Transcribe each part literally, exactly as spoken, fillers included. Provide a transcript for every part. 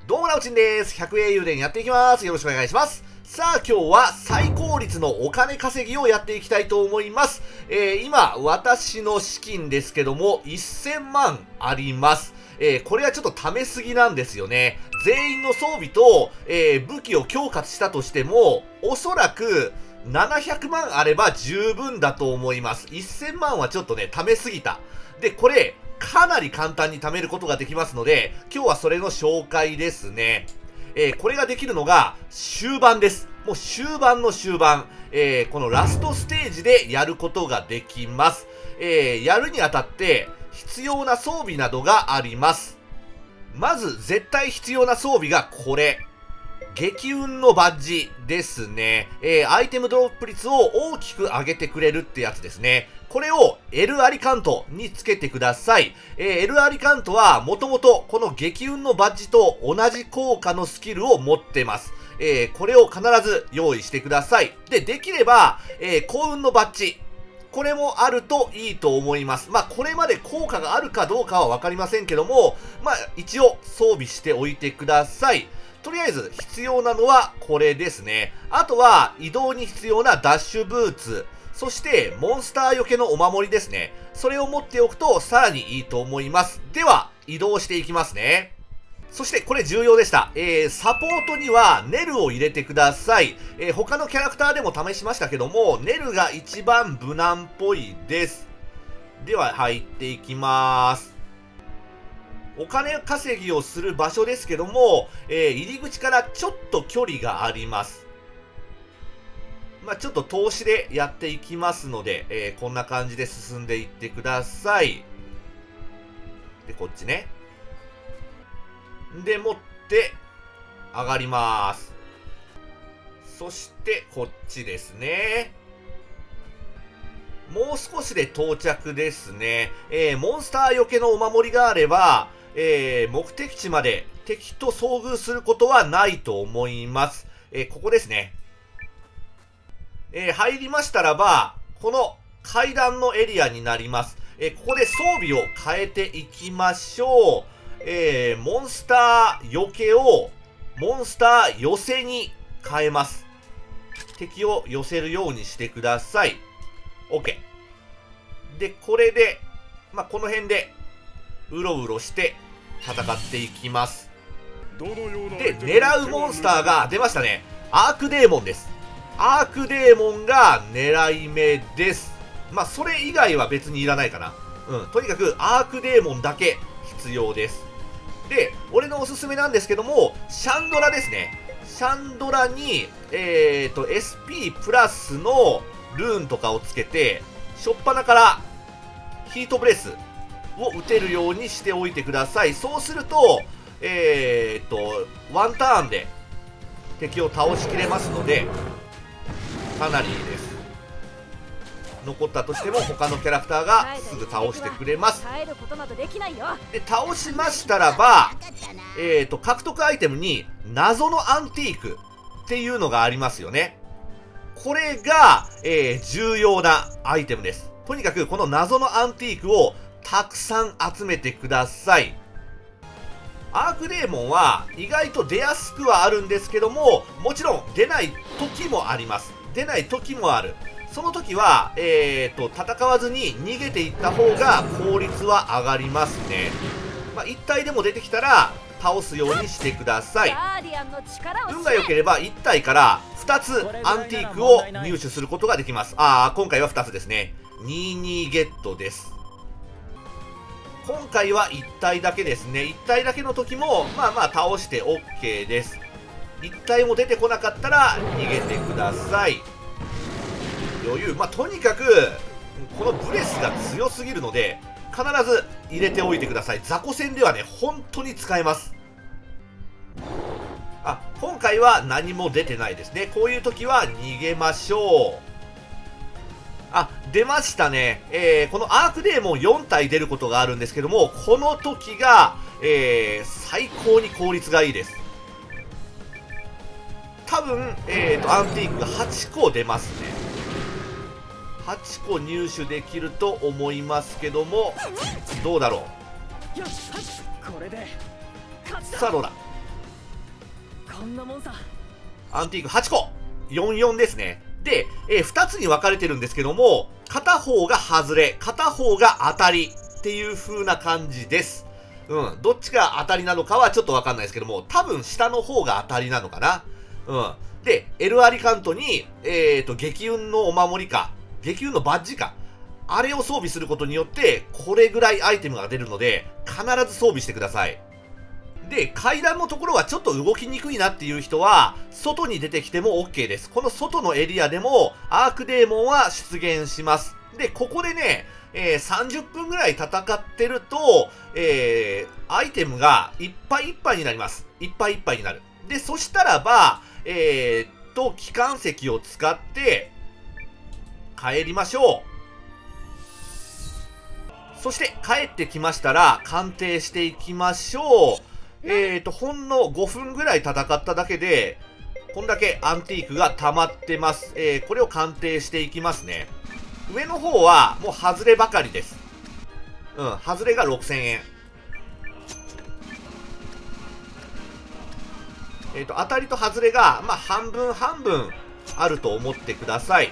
どうも、なおちんです。ひゃくえん 油田やっていきます。よろしくお願いします。さあ、今日は最高率のお金稼ぎをやっていきたいと思います。えー、今、私の資金ですけども、せんまんあります。えー、これはちょっと貯めすぎなんですよね。全員の装備と、えー、武器を強化したとしても、おそらく、ななひゃくまんあれば十分だと思います。せんまんはちょっとね、貯めすぎた。で、これ、かなり簡単に貯めることができますので、今日はそれの紹介ですね。えー、これができるのが終盤です。もう終盤の終盤。えー、このラストステージでやることができます。えー、やるにあたって必要な装備などがあります。まず絶対必要な装備がこれ。激運のバッジですね。えー、アイテムドロップ率を大きく上げてくれるってやつですね。これを L アリカントにつけてください。えー、L アリカントはもともとこの激運のバッジと同じ効果のスキルを持ってます。えー、これを必ず用意してください。で、できれば、えー、幸運のバッジ。これもあるといいと思います。まあ、これまで効果があるかどうかはわかりませんけども、まあ、一応装備しておいてください。とりあえず必要なのはこれですね。あとは移動に必要なダッシュブーツ。そしてモンスターよけのお守りですね。それを持っておくとさらにいいと思います。では移動していきますね。そしてこれ重要でした。えー、サポートにはネルを入れてください。えー、他のキャラクターでも試しましたけども、ネルが一番無難っぽいです。では入っていきます。お金稼ぎをする場所ですけども、えー、入り口からちょっと距離があります。まあ、ちょっと投資でやっていきますので、えー、こんな感じで進んでいってください。で、こっちね。で、持って上がります。そして、こっちですね。もう少しで到着ですね。えー、モンスターよけのお守りがあれば、えー、目的地まで敵と遭遇することはないと思います。えー、ここですね。えー、入りましたらば、この階段のエリアになります。えー、ここで装備を変えていきましょう。えー、モンスターよけを、モンスター寄せに変えます。敵を寄せるようにしてください。OK。で、これで、まあ、この辺で、うろうろして戦っていきます。で、狙うモンスターが出ましたね。アークデーモンです。アークデーモンが狙い目です。まあ、それ以外は別にいらないかな。うん。とにかく、アークデーモンだけ必要です。で、俺のおすすめなんですけども、シャンドラですね。シャンドラに、えーと、エスピー プラスのルーンとかをつけて、しょっぱなからヒートブレスを打てるようにしておいてください。そうすると、えーと、ワンターンで敵を倒しきれますので、かなりいいです。残ったとしても他のキャラクターがすぐ倒してくれます。で、倒しましたらば、えーと、獲得アイテムに謎のアンティークっていうのがありますよね。これが、えー、重要なアイテムです。とにかくこの謎のアンティークをたくさん集めてください。アークデーモンは意外と出やすくはあるんですけども、もちろん出ない時もあります。出ない時もある。その時は、えーと、戦わずに逃げていった方が効率は上がりますね。まあ、いち体でも出てきたら倒すようにしてください。運が良ければいち体からふたつアンティークを入手することができます。ああ、今回はふたつですね。にじゅうにゲットです。今回はいち体だけですね。いち体だけの時も、まあまあ倒して OK です。いち体も出てこなかったら逃げてください。余裕。まあ、とにかく、このブレスが強すぎるので、必ず入れておいてください。雑魚戦ではね、本当に使えます。あ、今回は何も出てないですね。こういう時は逃げましょう。あ、出ましたね。えー、このアークデーモンよん体出ることがあるんですけども、この時が、えー、最高に効率がいいです。多分、えーと、アンティークがはちこ出ますね。はちこ入手できると思いますけども、どうだろう。さあ、どうだ。 こんなもんさ。 アンティークはちこ。よんよんですね。で、えー、ふたつに分かれてるんですけども、片方が外れ、片方が当たりっていう風な感じです。うん。どっちが当たりなのかはちょっと分かんないですけども、多分下の方が当たりなのかな。うん。で、エルアリカントに、えーと、激運のお守りか、激運のバッジか、あれを装備することによって、これぐらいアイテムが出るので、必ず装備してください。で、階段のところはちょっと動きにくいなっていう人は、外に出てきても OK です。この外のエリアでも、アークデーモンは出現します。で、ここでね、えー、さんじゅっぷんぐらい戦ってると、えー、アイテムがいっぱいいっぱいになります。いっぱいいっぱいになる。で、そしたらば、えーっと、機関石を使って、帰りましょう。そして帰ってきましたら鑑定していきましょう。えーと、ほんのごふんぐらい戦っただけで、こんだけアンティークが溜まってます。えー、これを鑑定していきますね。上の方はもう外ればかりです。うん、外れがろくせんえん。えーと、当たりと外れが、まあ、半分半分あると思ってください。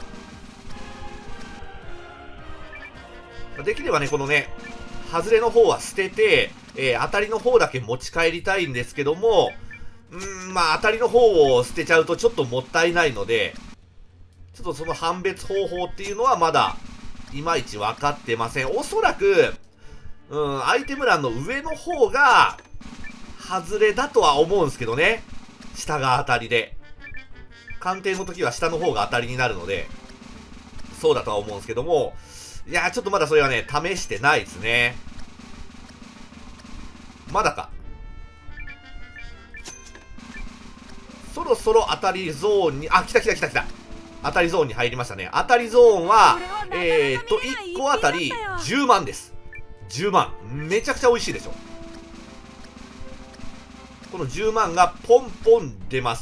できればね、このね、外れの方は捨てて、えー、当たりの方だけ持ち帰りたいんですけども、うーん、まあ当たりの方を捨てちゃうとちょっともったいないので、ちょっとその判別方法っていうのはまだ、いまいち分かってません。おそらく、うん、アイテム欄の上の方が、外れだとは思うんですけどね。下が当たりで。鑑定の時は下の方が当たりになるので、そうだとは思うんですけども、いやー、ちょっとまだそれはね、試してないですね。まだか。そろそろ当たりゾーンに、あ、来た来た来た来た。当たりゾーンに入りましたね。当たりゾーンは、えーっと、いっこあたりじゅうまんです。じゅうまん。めちゃくちゃ美味しいでしょ。このじゅうまんがポンポン出ます。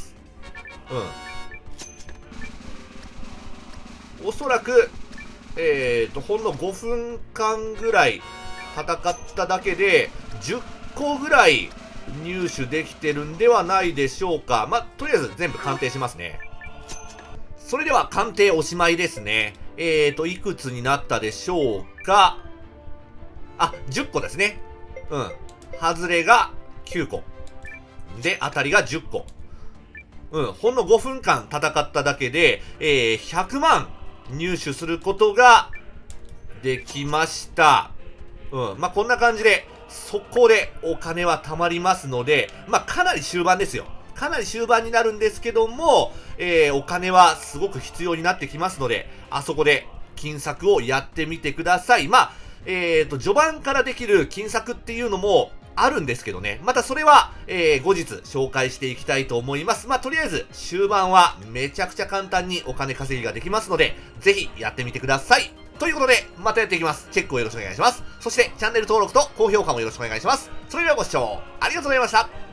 うん。おそらく、えーと、ほんのごふんかんぐらい戦っただけで、じゅっこぐらい入手できてるんではないでしょうか。まあ、とりあえず全部鑑定しますね。それでは鑑定おしまいですね。えーと、いくつになったでしょうか。あ、じゅっこですね。うん。外れがきゅうこ。で、当たりがじゅっこ。うん。ほんのごふんかん戦っただけで、えー、ひゃくまん入手することができました。うん。まあ、こんな感じで、速攻でお金は貯まりますので、まあ、かなり終盤ですよ。かなり終盤になるんですけども、えー、お金はすごく必要になってきますので、あそこで金策をやってみてください。まあ、えーと、序盤からできる金策っていうのもあるんですけどね。またそれは、えー、後日紹介していきたいと思います。まあ、とりあえず終盤はめちゃくちゃ簡単にお金稼ぎができますので、ぜひやってみてください。ということで、またやっていきます。チェックをよろしくお願いします。そして、チャンネル登録と高評価もよろしくお願いします。それではご視聴ありがとうございました。